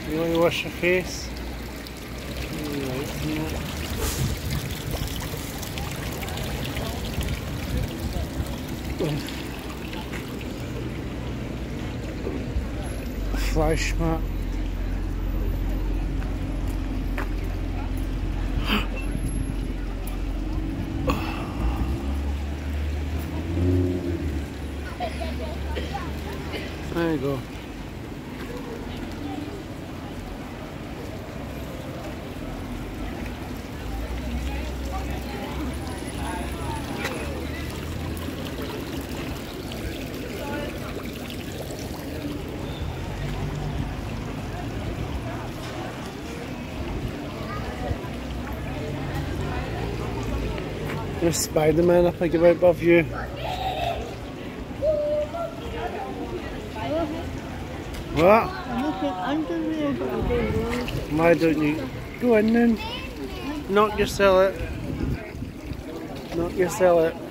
You want to wash your face? Flash mat. There you go. There's Spider-Man up like right above you. What? I'm looking under there, but I don't know. Why don't you go in then? Knock your it. Knock your it.